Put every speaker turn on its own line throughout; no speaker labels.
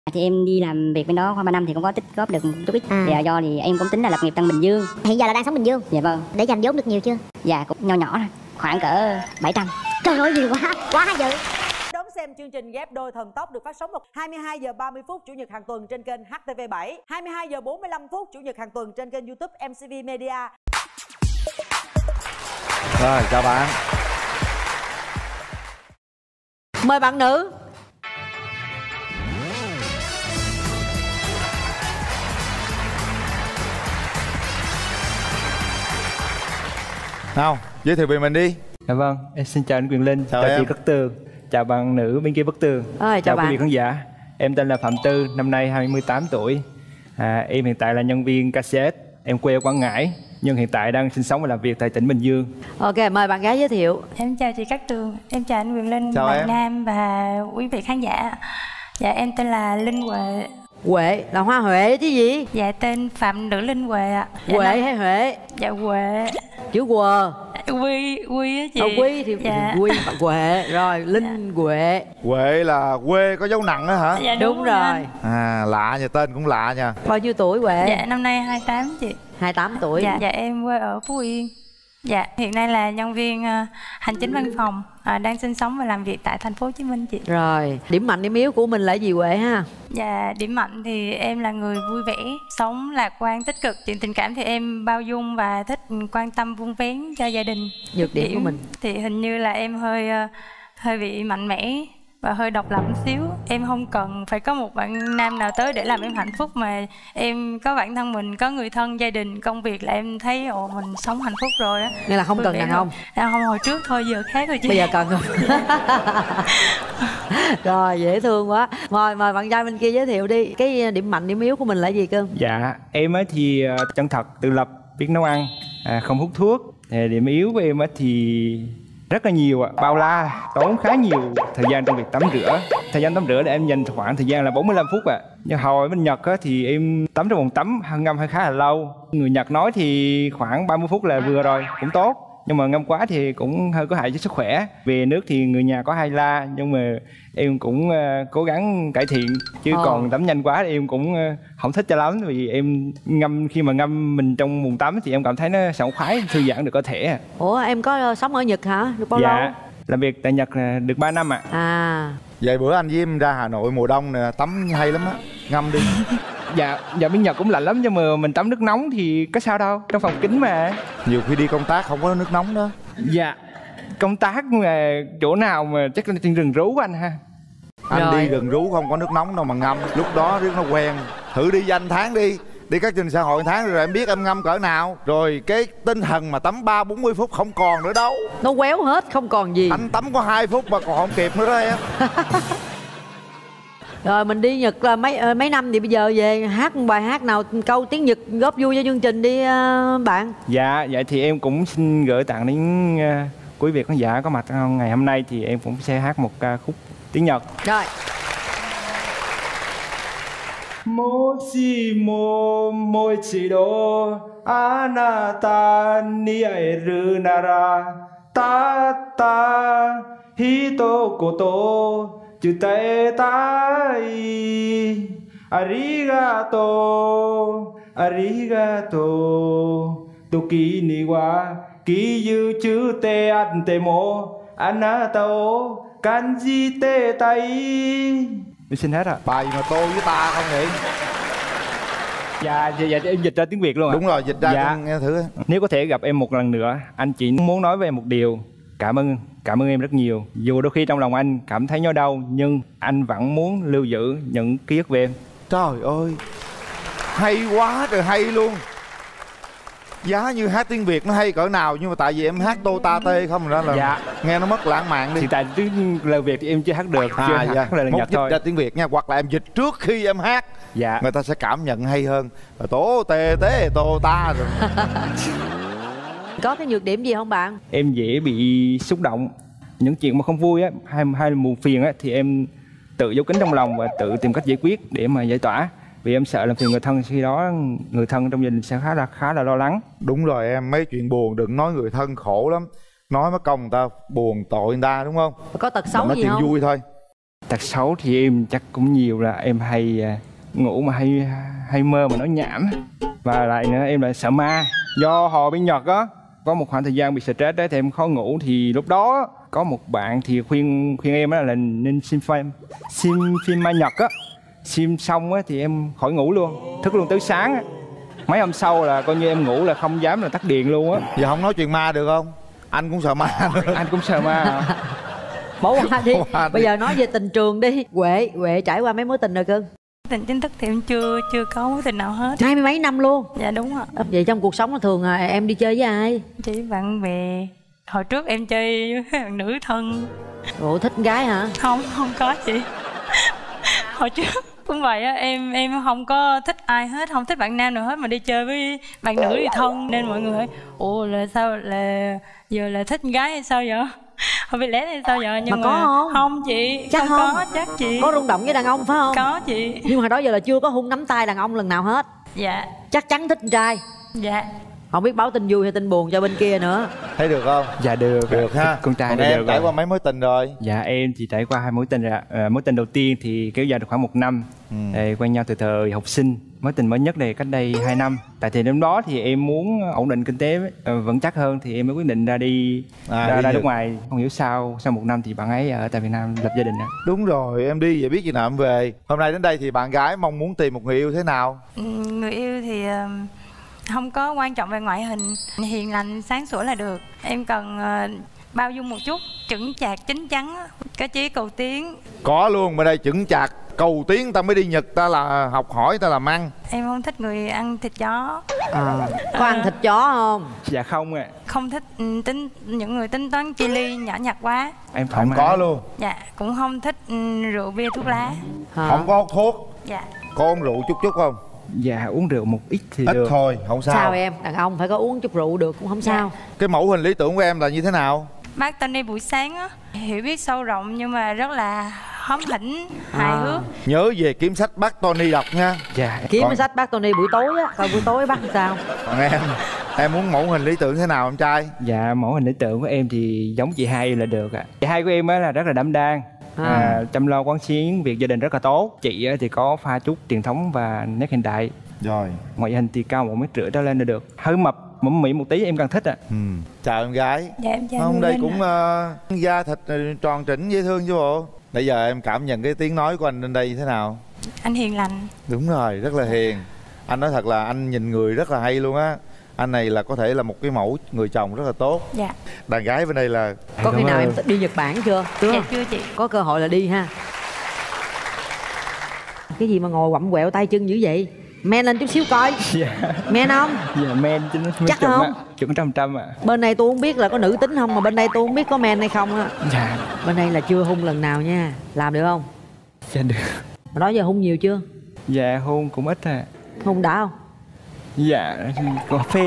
Thì em đi làm việc bên đó khoảng 3 năm thì cũng có tích góp được một chút ít. Do thì em cũng tính là lập nghiệp trong Bình Dương.
Hiện giờ là đang sống Bình Dương.
Dạ vâng.
Để dành vốn được nhiều chưa?
Dạ cũng nho nhỏ thôi, khoảng cỡ 700.
Trời ơi nhiều quá dữ.
Đón xem chương trình Ghép Đôi Thần Tốc được phát sóng vào 22 giờ 30 phút Chủ nhật hàng tuần trên kênh HTV7, 22 giờ 45 phút Chủ nhật hàng tuần trên kênh YouTube MCV Media.
Rồi, chào bạn.
Mời bạn nữ.
Nào, giới thiệu về mình đi.
Dạ vâng, em xin chào anh Quyền Linh, chào
em.
chị Cát Tường, chào bạn nữ bên kia bức tường.
Chào
quý
bạn.
vị khán giả. Em tên là Phạm Tư, năm nay 28 tuổi. Em hiện tại là nhân viên cassette. Em quê ở Quảng Ngãi, nhưng hiện tại đang sinh sống và làm việc tại tỉnh Bình Dương.
Ok, mời bạn gái giới thiệu.
Em chào chị Cát Tường, em chào anh Quyền Linh,
Chào
bạn
em.
Nam và quý vị khán giả. Dạ em tên là Linh Huệ.
Huệ là hoa huệ chứ gì?
Dạ tên Phạm nữ Linh Huệ ạ. Dạ,
Huệ hay Huệ?
Dạ Huệ.
Chữ Quờ.
Quy á chị.
Quy thì
dạ.
Quy Huệ. Rồi Linh Huệ.
Huệ là quê có dấu nặng đó hả?
Dạ
Đúng rồi.
anh.
Lạ nha, tên cũng lạ nha.
Bao nhiêu tuổi Huệ?
Dạ năm nay 28 chị.
28 tuổi.
Dạ em quê ở Phú Yên. Dạ hiện nay là nhân viên hành chính văn phòng, đang sinh sống và làm việc tại thành phố Hồ Chí Minh chị.
Rồi, điểm mạnh điểm yếu của mình là gì Huệ ha?
Dạ điểm mạnh thì em là người vui vẻ, sống lạc quan, tích cực. Chuyện tình cảm thì em bao dung và thích quan tâm vun vén cho gia đình.
Nhược điểm của mình
thì hình như là em hơi bị mạnh mẽ và hơi độc lập một xíu. Em không cần phải có một bạn nam nào tới để làm em hạnh phúc, mà em có bản thân mình, có người thân, gia đình, công việc là em thấy mình sống hạnh phúc rồi á.
Nghĩa là không
Vui
cần
vẻ
đàn
rồi.
ông.
Đàn ông hồi trước thôi, giờ khác rồi chị.
Bây giờ cần không? Rồi dễ thương quá. Mời bạn trai bên kia giới thiệu đi. Cái điểm mạnh điểm yếu của mình là gì cưng?
Dạ, em á thì chân thật, tự lập, biết nấu ăn, không hút thuốc. Điểm yếu của em á thì rất là nhiều ạ, bao la, tốn khá nhiều thời gian trong việc tắm rửa. Thời gian tắm rửa là em dành khoảng thời gian là 45 phút ạ. Nhưng hồi bên Nhật á, thì em tắm trong vòng tắm ngâm hơi khá là lâu. Người Nhật nói thì khoảng 30 phút là vừa rồi, cũng tốt. Nhưng mà ngâm quá thì cũng hơi có hại cho sức khỏe. Về nước thì người nhà có hay la, nhưng mà em cũng cố gắng cải thiện. Chứ còn tắm nhanh quá thì em cũng không thích cho lắm. Vì em khi mà ngâm mình trong bồn tắm thì em cảm thấy nó sảng khoái, thư giãn được cơ thể.
Ủa em có sống ở Nhật hả? Được bao lâu?
Dạ, làm việc tại Nhật được 3 năm ạ.
Vậy bữa anh với em ra Hà Nội mùa đông nè, tắm hay lắm á, ngâm đi.
Dạ bên Nhật cũng lạnh lắm, nhưng mà mình tắm nước nóng thì có sao đâu, trong phòng kính mà.
Nhiều khi đi công tác không có nước nóng đó.
Dạ, công tác mà chỗ nào mà chắc là trên rừng rú của anh ha.
Anh
Rồi.
đi rừng rú không có nước nóng đâu mà ngâm. Lúc đó riết nó quen. Thử đi danh tháng đi. Đi các chương trình xã hội tháng rồi em biết em ngâm cỡ nào. Rồi cái tinh thần mà tắm 30-40 phút không còn nữa đâu.
Nó quéo hết không còn gì.
Anh tắm có 2 phút mà còn không kịp nữa đó em.
Rồi mình đi Nhật là mấy năm thì bây giờ về hát một bài hát nào câu tiếng Nhật góp vui cho chương trình đi bạn.
Dạ thì em cũng xin gửi tặng đến quý vị khán giả có mặt ngày hôm nay. Thì em cũng sẽ hát một ca khúc tiếng Nhật.
Rồi.
Moshimo moichido anata ni aeru nara tatta hitokoto jutaetai arigato arigato toki ni wa kiyu chu te ante mo anata o kanjite tai. Mình xin hết ạ.
Bài gì mà tôi với ta không vậy?
Dạ em dịch ra tiếng Việt luôn ạ.
Đúng rồi, dịch ra
dạ.
nghe thử.
Nếu có thể gặp em một lần nữa, anh chỉ muốn nói với em một điều. Cảm ơn em rất nhiều. Dù đôi khi trong lòng anh cảm thấy nhói đau, nhưng anh vẫn muốn lưu giữ những ký ức về em.
Trời ơi, hay quá trời hay luôn. Giá như hát tiếng Việt nó hay cỡ nào, nhưng mà tại vì em hát tô ta tê không ra là
dạ.
nghe nó mất lãng mạn đi.
Thì tại tiếng lời Việt thì em chưa hát được, chưa hát lời Nhật
dịch
thôi.
ra tiếng Việt nha, hoặc là em dịch trước khi em hát.
Dạ.
Người ta sẽ cảm nhận hay hơn. Rồi tố tê tế tô ta rồi.
Có cái nhược điểm gì không bạn?
Em dễ bị xúc động. Những chuyện mà không vui á, hay buồn phiền á, thì em tự giấu kín trong lòng và tự tìm cách giải quyết để mà giải tỏa. Vì em sợ làm phiền người thân, khi đó người thân trong gia đình sẽ khá là lo lắng.
Đúng rồi em, mấy chuyện buồn đừng nói người thân khổ lắm. Nói mất công người ta buồn tội người ta đúng không?
Có tật xấu
nói
gì
chuyện
không?
vui thôi.
Tật xấu thì em chắc cũng nhiều, là em hay ngủ mà hay mơ mà nói nhảm. Và lại nữa em lại sợ ma. Do hồi bên Nhật á, có một khoảng thời gian bị stress đấy thì em khó ngủ. Thì lúc đó có một bạn thì khuyên em là nên xem phim ma Nhật á. Xem xong á thì em khỏi ngủ luôn, thức luôn tới sáng á. Mấy hôm sau là coi như em ngủ là không dám là tắt điện luôn á.
Giờ không nói chuyện ma được không? Anh cũng sợ ma nữa.
Anh cũng sợ ma à?
Bỏ qua đi.
Bỏ qua đi.
Bây giờ nói về tình trường đi. Huệ trải qua mấy mối tình rồi cưng?
Tình chính thức thì em chưa có mối tình nào hết.
20 mấy năm luôn?
Dạ đúng ạ.
Vậy trong cuộc sống thường em đi chơi với ai?
Chỉ bạn bè. Hồi trước em chơi với bạn nữ thân.
Ủa thích con gái hả?
Không có chị. Hồi trước cũng vậy á, em không có thích ai hết, không thích bạn nam nào hết, mà đi chơi với bạn nữ thì thân. Nên mọi người hỏi ủa là sao, là giờ là thích con gái hay sao vậy? Không biết lẽ hay sao vậy? Nhưng
mà có không?
Không chị.
Chắc không?
Có, chắc chị.
Có rung động với đàn ông phải không?
Có chị.
Nhưng mà đó giờ là chưa có hôn nắm tay đàn ông lần nào hết?
Dạ.
Chắc chắn thích con trai?
Dạ.
Không biết báo tin vui hay tin buồn cho bên kia nữa.
Thấy được không?
Dạ được.
Được ha.
Con trai
Còn
thì
em
được
trải
rồi.
qua mấy mối tình rồi?
Dạ em thì trải qua 2 mối tình rồi. Mối tình đầu tiên thì kéo dài được khoảng 1 năm. Quen nhau từ thời học sinh. Mối tình mới nhất này cách đây 2 năm. Tại thời điểm đó thì em muốn ổn định kinh tế vững chắc hơn thì em mới quyết định ra ra nước ngoài. Không hiểu sao sau 1 năm thì bạn ấy ở tại Việt Nam lập gia đình đó.
Đúng rồi, em đi vậy biết gì nào em về. Hôm nay đến đây thì bạn gái mong muốn tìm một người yêu thế nào?
Người yêu thì không có quan trọng về ngoại hình, hiền lành sáng sủa là được. Em cần bao dung một chút, chững chạc chín chắn, có chí cầu tiến.
Có luôn, bên đây chững chạc cầu tiến, ta mới đi Nhật, ta là học hỏi, ta làm ăn.
Em không thích người ăn thịt chó.
Có ăn thịt chó không?
Dạ không ạ.
Không thích những người tính toán chi ly nhỏ nhặt quá.
Em thoải
Không
mái.
có luôn.
Dạ, cũng không thích rượu bia thuốc lá.
Không có hút thuốc.
Dạ.
Có uống rượu chút không?
Dạ uống rượu một ít thì
Ít
được.
thôi, không sao.
Sao em? Đàn ông phải có uống chút rượu được cũng không sao.
Cái mẫu hình lý tưởng của em là như thế nào?
Bác Tony buổi sáng á, hiểu biết sâu rộng nhưng mà rất là hóm hỉnh, hài hước.
Nhớ về kiếm sách bác Tony đọc nha.
Dạ.
Kiếm
Còn-
cái sách bác Tony buổi tối á, coi buổi tối bắt sao.
Còn em muốn mẫu hình lý tưởng thế nào em trai?
Dạ mẫu hình lý tưởng của em thì giống chị hai là được ạ. Chị hai của em á là rất là đảm đang, chăm lo quán xuyến việc gia đình rất là tốt. Chị á thì có pha chút truyền thống và nét hiện đại.
Rồi.
Ngoại hình thì cao 1,5 m trở lên là được. Hơi mập mẫm mĩ một tí em càng thích ạ.
Chào em gái.
Dạ em chào
Hôm
Nguyên
đây
Linh
cũng
ạ.
da thịt tròn trĩnh dễ thương chứ bộ. Bây giờ em cảm nhận cái tiếng nói của anh lên đây như thế nào?
Anh hiền lành.
Đúng rồi, rất là hiền. Anh nói thật là anh nhìn người rất là hay luôn á. Anh này là có thể là một cái mẫu người chồng rất là tốt.
Dạ.
Đàn gái bên đây là
Có khi nào em đi Nhật Bản chưa?
Dạ chưa chị.
Có cơ hội là đi ha. Cái gì mà ngồi quặm quẹo tay chân dữ vậy? Men lên chút xíu coi.
Dạ.
Men không?
Dạ men chứ nó
Chắc
chùm
không?
ạ. Chuẩn 100% ạ.
Bên đây tôi không biết là có nữ tính không, mà bên đây tôi không biết có men hay không á.
Dạ.
Bên đây là chưa hung lần nào nha. Làm được không?
Dạ được.
Mà đó giờ hung nhiều chưa?
Dạ hôn cũng ít à.
Hung đã không?
Dạ cà phê.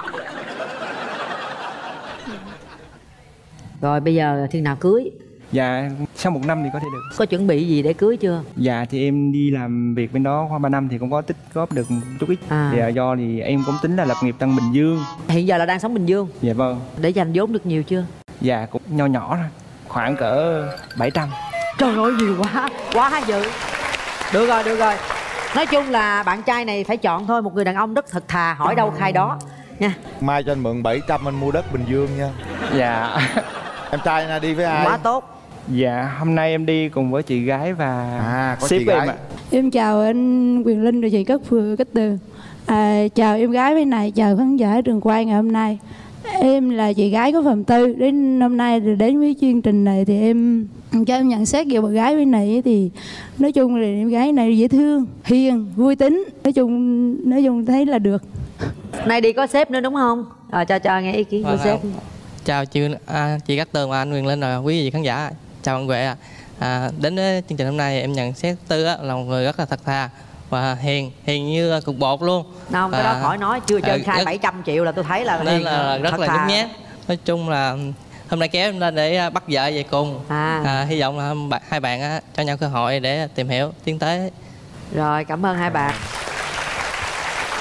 Rồi bây giờ khi nào cưới?
Dạ sau 1 năm thì có thể được.
Có chuẩn bị gì để cưới chưa?
Dạ thì em đi làm việc bên đó khoảng 3 năm thì cũng có tích góp được một chút ít. Thì do thì em cũng tính là lập nghiệp trong Bình Dương.
Hiện giờ là đang sống Bình Dương.
Dạ vâng.
Để dành vốn được nhiều chưa?
Dạ cũng nho nhỏ thôi. Khoảng cỡ 700.
Trời ơi nhiều quá. Quá dữ. Được rồi, được rồi. Nói chung là bạn trai này phải chọn thôi. Một người đàn ông rất thật thà, hỏi đâu khai đó nha.
mai cho anh mượn 700 anh mua đất Bình Dương nha.
Dạ.
Em trai này đi với ai?
Quá tốt.
Dạ hôm nay em đi cùng với chị gái và
có
sếp
chị
của em
gái.
ạ.
Em chào anh Quyền Linh và chị Cát Phương, Cát Tường. Chào em gái bên này, chào khán giả trường quay ngày hôm nay. Em là chị gái của Phạm Tư. Đến hôm nay đến với chương trình này thì em cho em nhận xét về bạn gái bên này thì nói chung là em gái này dễ thương, hiền, vui tính. Nói chung thấy là được.
Nay đi có sếp nữa đúng không? Cho nghe ý kiến của sếp.
Chào chị Cát Tường và anh Quyền Linh và quý vị khán giả. Chào anh Huệ ạ. Đến với chương trình hôm nay em nhận xét Tư là một người rất là thật thà và hiền như cục bột luôn.
Không, cái đó khỏi nói, chưa chơi khai 700 triệu là tôi thấy là
nên
hiền,
là rất
thật
là
thà.
nhút nhát. Nói chung là hôm nay kéo em lên để bắt vợ về cùng. Hy vọng là hai bạn cho nhau cơ hội để tìm hiểu tiến tới.
Rồi cảm ơn hai bạn.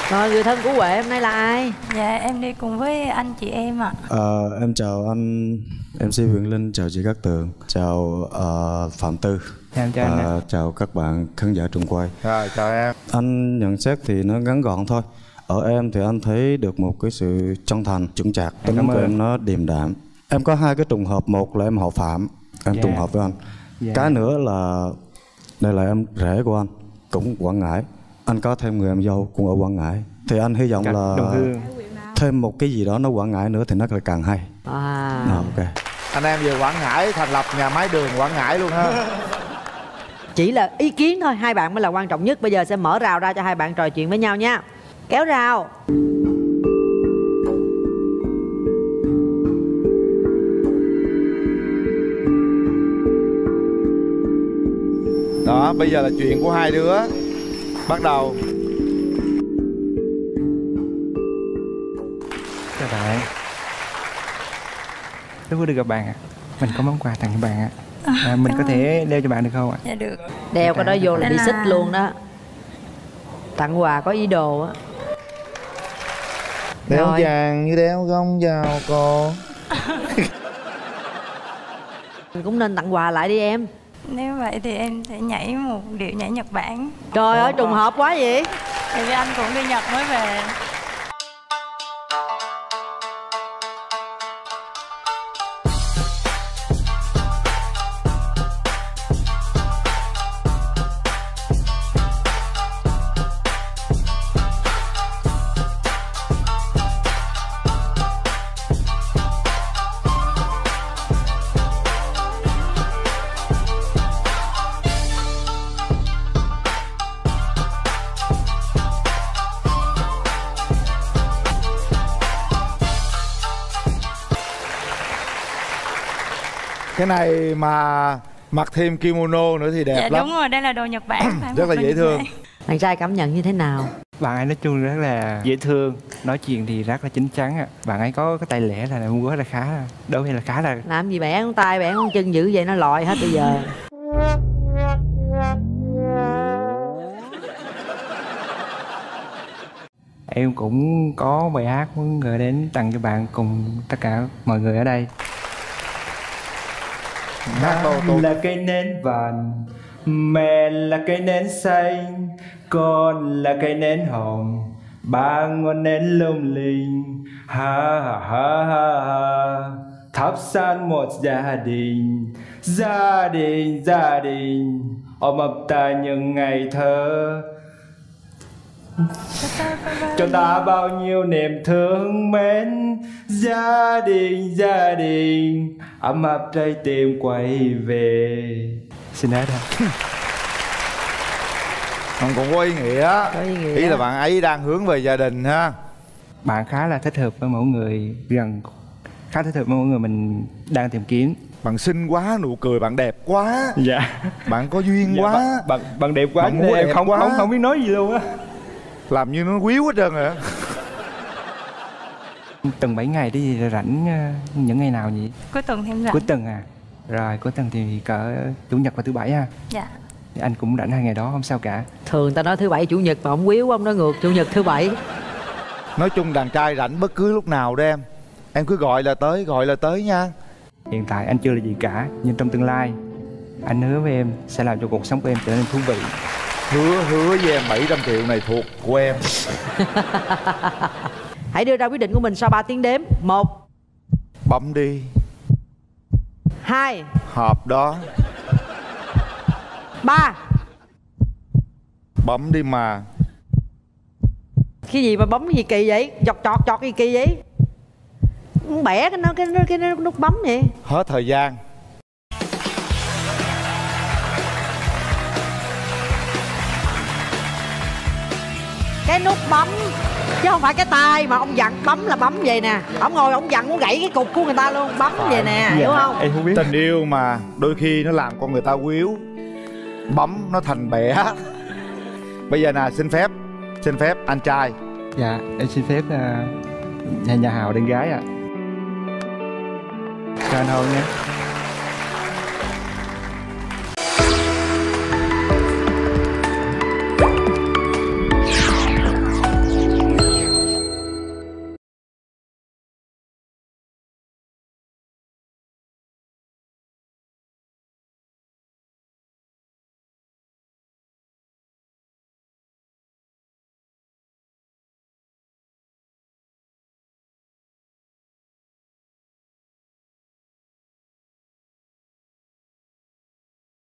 Rồi người thân của Huệ hôm nay là ai?
Dạ em đi cùng với anh chị em ạ.
Em chào anh MC Huyền Linh, chào chị Cát Tường, chào Phạm Tư.
Em chào anh.
Chào các bạn khán giả trường quay.
Rồi chào em.
Anh nhận xét thì nó ngắn gọn thôi. Ở em thì anh thấy được một cái sự chân thành, chững chạc, tính của em nó điềm đạm. Em có hai cái trùng hợp, một là em họ Phạm, em trùng hợp với anh. Cái nữa là đây là em rể của anh, cũng Quảng Ngãi. Anh có thêm người em dâu cũng ở Quảng Ngãi. Thì anh hy vọng là thêm một cái gì đó nó Quảng Ngãi nữa thì nó lại càng hay. Ok.
Anh em về Quảng Ngãi thành lập nhà máy đường Quảng Ngãi luôn ha.
Chỉ là ý kiến thôi, hai bạn mới là quan trọng nhất. Bây giờ sẽ mở rào ra cho hai bạn trò chuyện với nhau nha. Kéo rào.
Đó, bây giờ là chuyện của hai đứa. Bắt đầu.
Chào bạn. Rất vui được gặp bạn ạ. Mình có món quà tặng cho bạn ạ. Mình có thể đeo cho bạn được không ạ?
Dạ được.
Đeo cái đó vô là bị xích luôn đó. Tặng quà có ý đồ á.
Đeo vàng như đeo gông vào cô.
Mình cũng nên tặng quà lại đi em.
Nếu vậy thì em sẽ nhảy một điệu nhảy Nhật Bản.
Trời ơi trùng hợp quá vậy.
Tại vì anh cũng đi Nhật mới về.
Cái này mà mặc thêm kimono nữa thì đẹp lắm.
Dạ đúng rồi, đây là đồ Nhật Bản.
Rất là dễ thương.
Bạn trai cảm nhận như thế nào?
Bạn ấy nói chung rất là dễ thương, nói chuyện thì rất là chín chắn ạ. Bạn ấy có cái tay lẽ là mua rất là khá, đôi khi là khá là.
Làm gì bẻ ngón tay, bẻ ngón chân dữ vậy nó lòi hết bây giờ.
Em cũng có bài hát muốn gửi đến tặng cho bạn cùng tất cả mọi người ở đây. Là cây nến vàng, mẹ là cây nến xanh, con là cây nến hồng, ba ngọn nến lung linh. Ha ha ha ha. Thắp sáng một gia đình, gia đình, gia đình, ôm ấp ta những ngày thơ, cho ta bao nhiêu niềm thương mến. Gia đình, gia đình, ấm áp trái tim quay về. Xin hết thôi.
Cũng có ý nghĩa. Ý là bạn ấy đang hướng về gia đình ha.
Bạn khá là thích hợp với mẫu người khá thích hợp với mẫu người mình đang tìm kiếm.
Bạn xinh quá, nụ cười bạn đẹp quá.
Dạ.
Bạn có duyên quá.
Bạn đẹp quá,
bạn
em không biết nói gì luôn á.
Làm như nó quýu hết trơn rồi á.
Tuần 7 ngày đi rảnh những ngày nào nhỉ?
Cuối tuần thêm rảnh.
Cuối tuần à? Rồi cuối tuần thì cỡ chủ nhật và thứ bảy ha.
Dạ.
Anh cũng rảnh 2 ngày đó không sao cả.
Thường ta nói thứ bảy chủ nhật mà ông quýu ông nói ngược chủ nhật thứ bảy.
Nói chung đàn trai rảnh bất cứ lúc nào đó em cứ gọi là tới nha.
Hiện tại anh chưa là gì cả, nhưng trong tương lai anh hứa với em sẽ làm cho cuộc sống của em trở nên thú vị.
Hứa với em 700 triệu này thuộc của em.
Hãy đưa ra quyết định của mình sau 3 tiếng đếm. 1.
Bấm đi.
2.
Hộp đó.
3.
Bấm đi mà.
Cái gì mà bấm gì kỳ vậy? Chọt gì kỳ vậy? Bẻ cái nút bấm vậy.
Hết thời gian.
Cái nút bấm chứ không phải cái tay mà ông dặn bấm là bấm vậy nè. Ông ngồi ông dặn muốn gãy cái cục của người ta luôn. Bấm vậy nè, hiểu không?
Em không biết.
Tình yêu mà đôi khi nó làm con người ta quýu. Bấm nó thành bẻ. Bây giờ nè, xin phép anh trai.
Dạ, em xin phép nhà Hào đến gái ạ. Cho anh hôn nhé.